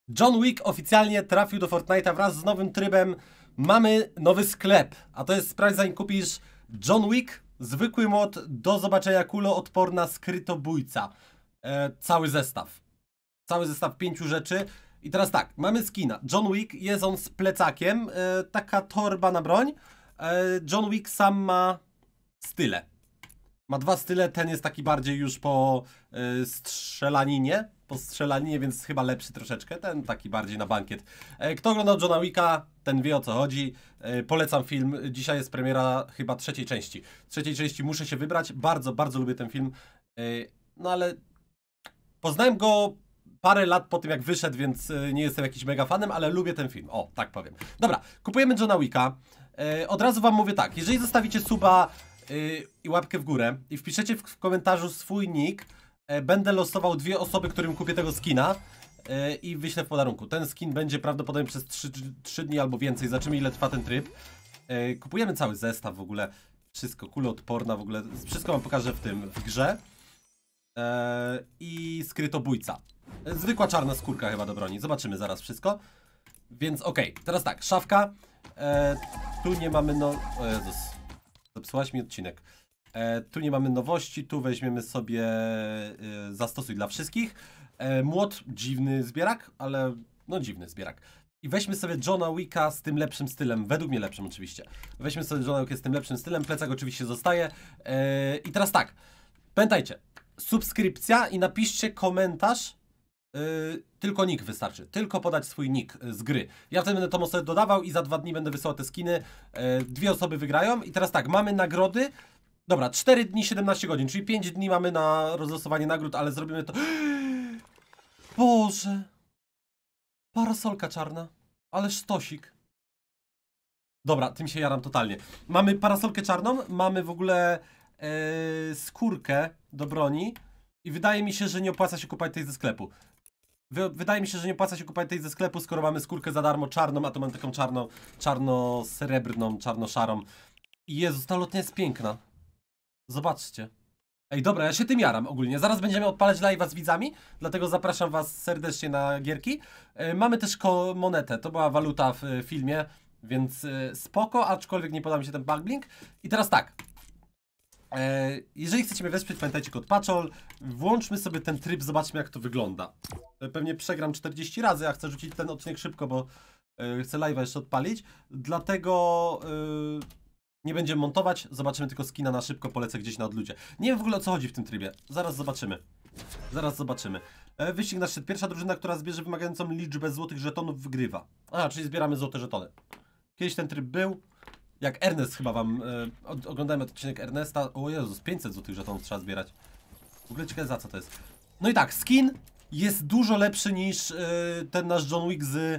John Wick oficjalnie trafił do Fortnite'a wraz z nowym trybem. Mamy nowy sklep, a to jest sprawdź, zanim kupisz John Wick, zwykły mod, do zobaczenia kuloodporna skrytobójca. Cały zestaw. Cały zestaw 5 rzeczy. I teraz tak, mamy skina. John Wick, jest on z plecakiem, taka torba na broń. John Wick sam ma style. Ma dwa style, ten jest taki bardziej już po strzelaninie. Po strzelaninie, więc chyba lepszy troszeczkę. Ten taki bardziej na bankiet. Kto oglądał Johna Wicka, ten wie, o co chodzi. Polecam film. Dzisiaj jest premiera chyba trzeciej części. Trzeciej części muszę się wybrać. Bardzo, bardzo lubię ten film. No ale poznałem go parę lat po tym, jak wyszedł, więc nie jestem jakiś mega fanem, ale lubię ten film. O, tak powiem. Dobra, kupujemy Johna Wicka. Od razu wam mówię tak. Jeżeli zostawicie suba i łapkę w górę i wpiszecie w komentarzu swój nick, będę losował 2 osoby, którym kupię tego skina i wyślę w podarunku. Ten skin będzie prawdopodobnie przez 3 dni albo więcej. Zobaczymy, ile trwa ten tryb. Kupujemy cały zestaw w ogóle. Wszystko, kuloodporna w ogóle. Wszystko wam pokażę w grze. I skrytobójca. Zwykła czarna skórka chyba do broni. Zobaczymy zaraz wszystko. Więc okej, teraz tak, szafka. Tu nie mamy O Jezus, zepsułaś mi odcinek. Tu nie mamy nowości, tu weźmiemy sobie zastosuj dla wszystkich. Młot, dziwny zbierak, ale no dziwny zbierak. I weźmy sobie Johna Wicka z tym lepszym stylem, według mnie lepszym oczywiście. Weźmy sobie Johna Wicka z tym lepszym stylem, plecak oczywiście zostaje. I teraz tak, pamiętajcie, subskrypcja i napiszcie komentarz. Tylko nick wystarczy, tylko podać swój nick z gry. Ja wtedy będę tą osobę dodawał i za 2 dni będę wysyłał te skiny. 2 osoby wygrają i teraz tak, mamy nagrody. Dobra, 4 dni, 17 godzin, czyli 5 dni mamy na rozlosowanie nagród, ale zrobimy to... Boże! Parasolka czarna, ale sztosik. Dobra, tym się jaram totalnie. Mamy parasolkę czarną, mamy w ogóle skórkę do broni i wydaje mi się, że nie opłaca się kupować tej ze sklepu. Wydaje mi się, że nie opłaca się kupować tej ze sklepu, skoro mamy skórkę za darmo czarną, a to mam taką czarno-srebrną, czarno-szarą. I Jezus, ta lotnia jest piękna. Zobaczcie. Ej, dobra, ja się tym jaram ogólnie. Zaraz będziemy odpalać live'a z widzami, dlatego zapraszam was serdecznie na gierki. Mamy też monetę, to była waluta w filmie, więc spoko, aczkolwiek nie podoba mi się ten backblink. I teraz tak. Jeżeli chcecie mnie wesprzeć, pamiętajcie kod PACZOL. Włączmy sobie ten tryb, zobaczmy, jak to wygląda. Pewnie przegram 40 razy, a chcę rzucić ten odcinek szybko, bo chcę live'a jeszcze odpalić. Dlatego nie będziemy montować, zobaczymy tylko skina na szybko, polecę gdzieś na odludzie. Nie wiem w ogóle, o co chodzi w tym trybie. Zaraz zobaczymy. Zaraz zobaczymy. Wyścig na szczyt. Pierwsza drużyna, która zbierze wymagającą liczbę złotych żetonów, wygrywa. A, czyli zbieramy złote żetony. Kiedyś ten tryb był. Jak Ernest chyba wam... oglądałem odcinek Ernesta. O Jezus, 500 złotych żetonów trzeba zbierać. W ogóle ciekawe, za co to jest. No i tak, skin jest dużo lepszy niż ten nasz John Wick z...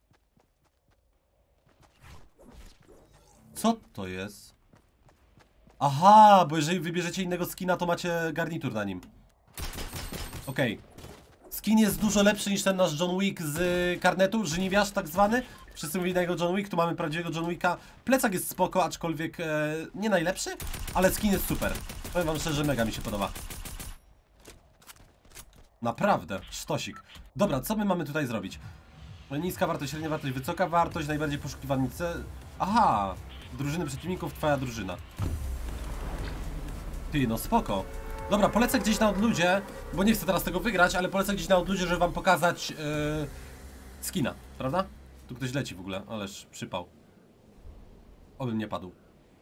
Co to jest? Aha, bo jeżeli wybierzecie innego skina, to macie garnitur na nim. Okej. Skin jest dużo lepszy niż ten nasz John Wick z karnetu, żniwiarz tak zwany. Wszyscy mówili na jego John Wick, tu mamy prawdziwego John Wicka. Plecak jest spoko, aczkolwiek nie najlepszy, ale skin jest super. Powiem wam szczerze, mega mi się podoba. Naprawdę, sztosik. Dobra, co my mamy tutaj zrobić? Niska wartość, średnia wartość, wysoka wartość, najbardziej poszukiwany cel. Aha! Drużyny przeciwników, twoja drużyna. Ty, no spoko. Dobra, polecę gdzieś na odludzie, bo nie chcę teraz tego wygrać, ale polecę gdzieś na odludzie, żeby wam pokazać skina, prawda? Tu ktoś leci w ogóle, ależ przypał. Obym nie padł.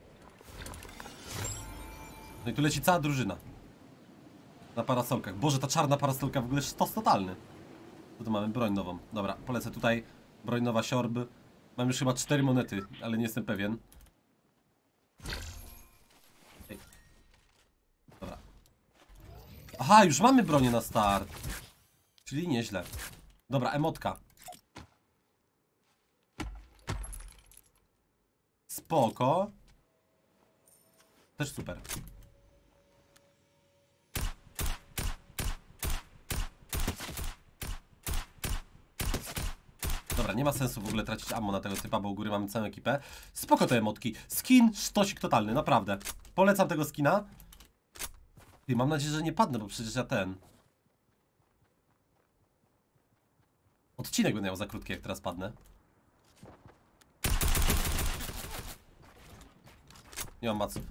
No i tu leci cała drużyna. Na parasolkach. Boże, ta czarna parasolka w ogóle sztos totalny. Co tu mamy? Broń nową. Dobra, polecę tutaj. Broń nowa, siorb. Mam już chyba 4 monety, ale nie jestem pewien. Ej. Dobra. Aha, już mamy bronię na start. Czyli nieźle. Dobra, emotka. Spoko. Też super. Dobra, nie ma sensu w ogóle tracić ammo na tego typa, bo u góry mamy całą ekipę. Spoko te emotki. Skin sztosik totalny, naprawdę. Polecam tego skina. I mam nadzieję, że nie padnę, bo przecież ja ten... Odcinek będę miał za krótki, jak teraz padnę. Nie mam maców.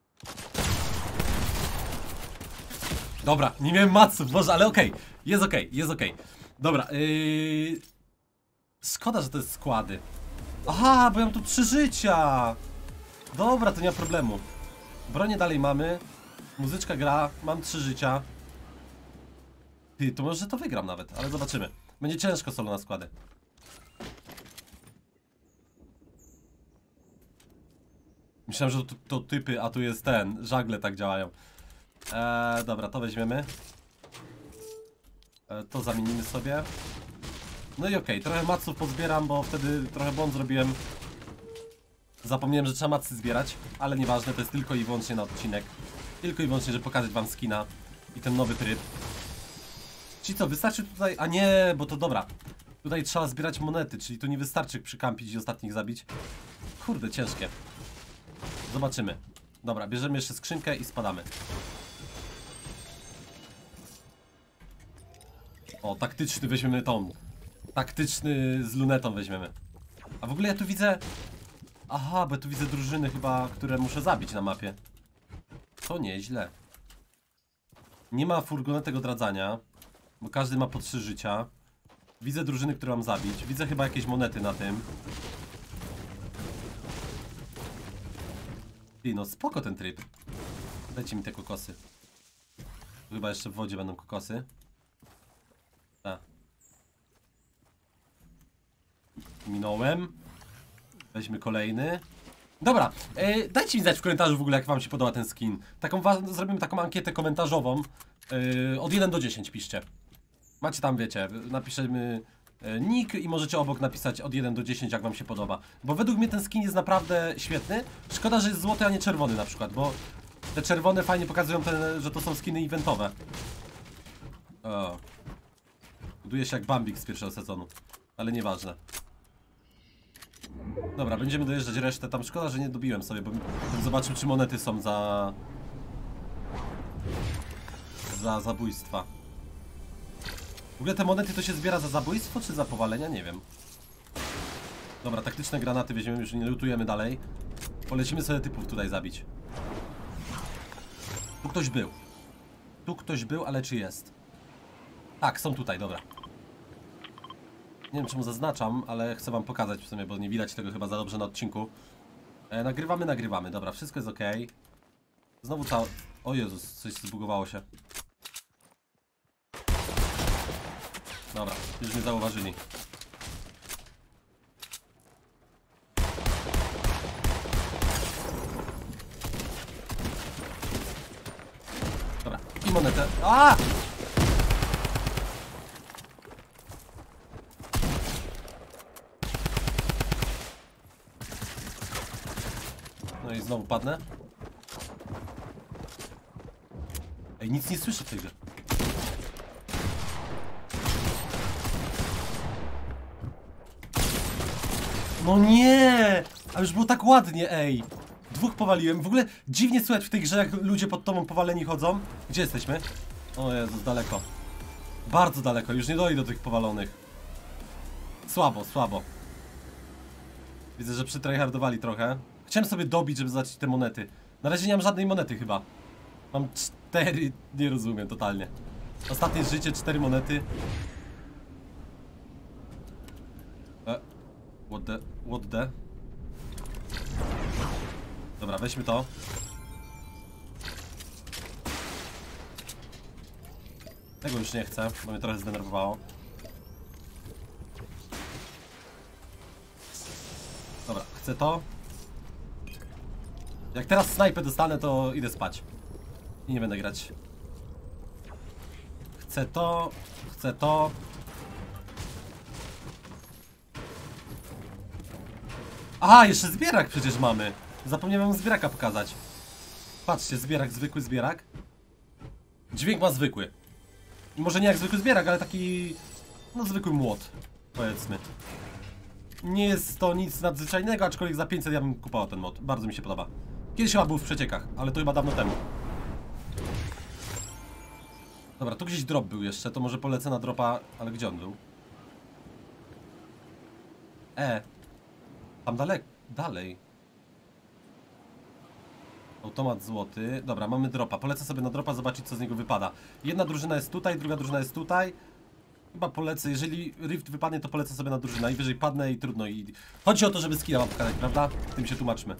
Dobra, nie miałem maców, Boże, ale okej. Jest okej, jest okej. Dobra, szkoda, że to jest składy. Aha, bo ja mam tu 3 życia. Dobra, to nie ma problemu. Bronię dalej mamy. Muzyczka gra, mam 3 życia. Ty, to może to wygram nawet, ale zobaczymy. Będzie ciężko solo na składy. Myślałem, że to typy, a tu jest ten. Żagle tak działają. Dobra, to weźmiemy. To zamienimy sobie. No i okej, trochę maców pozbieram, bo wtedy trochę błąd zrobiłem. Zapomniałem, że trzeba macy zbierać, ale nieważne, to jest tylko i wyłącznie na odcinek. Tylko i wyłącznie, żeby pokazać wam skina i ten nowy tryb. Czyli co, wystarczy tutaj... A nie, bo to dobra. Tutaj trzeba zbierać monety, czyli tu nie wystarczy przykampić i ostatnich zabić. Kurde, ciężkie. Zobaczymy. Dobra, bierzemy jeszcze skrzynkę i spadamy. O, taktyczny weźmiemy tą. Taktyczny z lunetą weźmiemy. A w ogóle ja tu widzę... Aha, bo ja tu widzę drużyny chyba, które muszę zabić na mapie. To nieźle. Nie ma furgonetek odradzania, bo każdy ma po 3 życia. Widzę drużyny, które mam zabić. Widzę chyba jakieś monety na tym. Ty, no spoko ten tryb. Dajcie mi te kokosy. Chyba jeszcze w wodzie będą kokosy. Tak. Minąłem. Weźmy kolejny. Dobra, dajcie mi znać w komentarzu w ogóle, jak wam się podoba ten skin. Zrobimy taką ankietę komentarzową. Od 1 do 10 piszcie. Macie tam, wiecie, napiszemy nick i możecie obok napisać od 1 do 10, jak wam się podoba. Bo według mnie ten skin jest naprawdę świetny. Szkoda, że jest złoty, a nie czerwony na przykład, bo te czerwone fajnie pokazują, że to są skiny eventowe. Buduje się jak Bambik z pierwszego sezonu, ale nieważne. Dobra, będziemy dojeżdżać resztę. Tam szkoda, że nie dobiłem sobie, bo zobaczył, czy monety są za zabójstwa. W ogóle te monety to się zbiera za zabójstwo, czy za powalenia? Nie wiem. Dobra, taktyczne granaty weźmiemy, już nie lutujemy dalej. Polecimy sobie typów tutaj zabić. Tu ktoś był. Tu ktoś był, ale czy jest? Tak, są tutaj, dobra. Nie wiem, czemu zaznaczam, ale chcę wam pokazać w sumie, bo nie widać tego chyba za dobrze na odcinku. Nagrywamy, dobra, wszystko jest ok. Znowu ta... O Jezus, coś zbugowało się. Dobra, już mnie zauważyli. Dobra, i monetę. A! No i znowu padnę. Ej, nic nie słyszę w tej grze. No nie! A już było tak ładnie, ej. 2 powaliłem. W ogóle dziwnie słychać w tej grze, jak ludzie pod tobą powaleni chodzą. Gdzie jesteśmy? O Jezus, daleko. Bardzo daleko, już nie dojdę do tych powalonych. Słabo, słabo. Widzę, że przytryhardowali trochę. Chciałem sobie dobić, żeby zobaczyć te monety. Na razie nie mam żadnej monety chyba. Mam 4, nie rozumiem totalnie. Ostatnie życie, 4 monety. What the? Dobra, weźmy to. Tego już nie chcę, bo mnie trochę zdenerwowało. Dobra, chcę to. Jak teraz snajpę dostanę, to idę spać. I nie będę grać. Chcę to. Chcę to. Aha, jeszcze zbierak przecież mamy. Zapomniałem wam zbieraka pokazać. Patrzcie, zbierak, zwykły zbierak. Dźwięk ma zwykły. Może nie jak zwykły zbierak, ale taki... No zwykły młot, powiedzmy. Nie jest to nic nadzwyczajnego, aczkolwiek za 500 ja bym kupował ten mod. Bardzo mi się podoba. Kiedyś chyba był w przeciekach, ale to chyba dawno temu. Dobra, tu gdzieś drop był jeszcze, to może polecę na dropa, ale gdzie on był? Tam dalej. Automat złoty. Dobra, mamy dropa. Polecę sobie na dropa, zobaczyć co z niego wypada. Jedna drużyna jest tutaj, druga drużyna jest tutaj. Chyba polecę, jeżeli Rift wypadnie, to polecę sobie na drużynę. Najwyżej padnę i trudno. I chodzi o to, żeby skilla wam pokazać, prawda? Tym się tłumaczmy.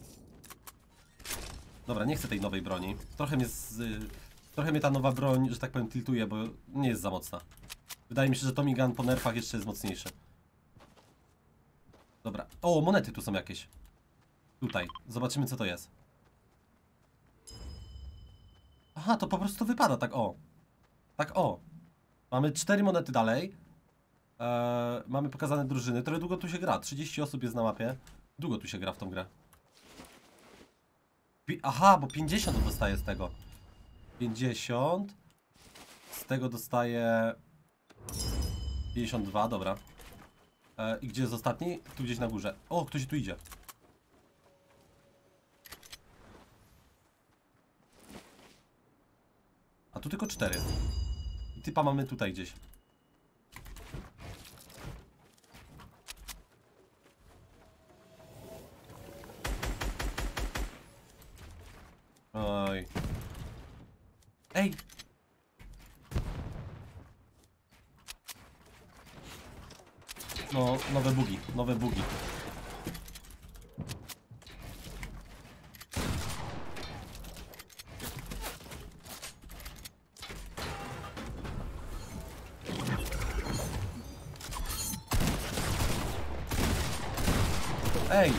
Dobra, nie chcę tej nowej broni. Trochę mnie ta nowa broń, że tak powiem, tiltuje, bo nie jest za mocna. Wydaje mi się, że Tommy Gun po nerfach jeszcze jest mocniejszy. Dobra. O, monety tu są jakieś. Tutaj. Zobaczymy co to jest. Aha, to po prostu wypada tak o. Tak o. Mamy 4 monety dalej. Mamy pokazane drużyny. Trochę długo tu się gra. 30 osób jest na mapie. Długo tu się gra w tą grę. Aha, bo 50 dostaje z tego. 50. Z tego dostaje 52, dobra. I gdzie jest ostatni? Tu gdzieś na górze. O, ktoś tu idzie. A tu tylko 4. I typa mamy tutaj gdzieś. Oj. Ej! No, nowe bugi, nowe bugi. Ej!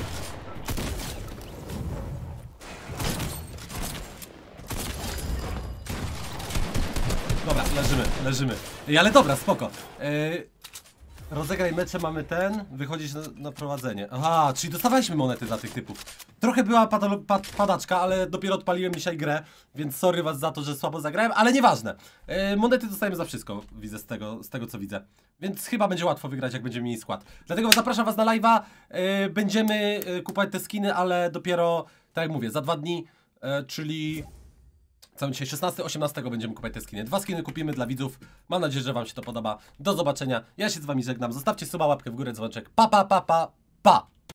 Dobra, leżymy. Ej, ale dobra, spoko. Rozegraj mecze, mamy ten, wychodzić na prowadzenie. Aha, czyli dostawaliśmy monety za tych typów. Trochę była padaczka, ale dopiero odpaliłem dzisiaj grę, więc sorry was za to, że słabo zagrałem, ale nieważne. Monety dostajemy za wszystko, widzę z tego co widzę. Więc chyba będzie łatwo wygrać, jak będziemy mieli skład. Dlatego zapraszam was na live'a, będziemy kupować te skiny, ale dopiero, tak jak mówię, za 2 dni, czyli... Co dzisiaj 16-18 będziemy kupować te skiny. 2 skiny kupimy dla widzów. Mam nadzieję, że wam się to podoba. Do zobaczenia. Ja się z wami żegnam. Zostawcie suba, łapkę w górę, dzwoneczek. Pa, pa, pa, pa, pa!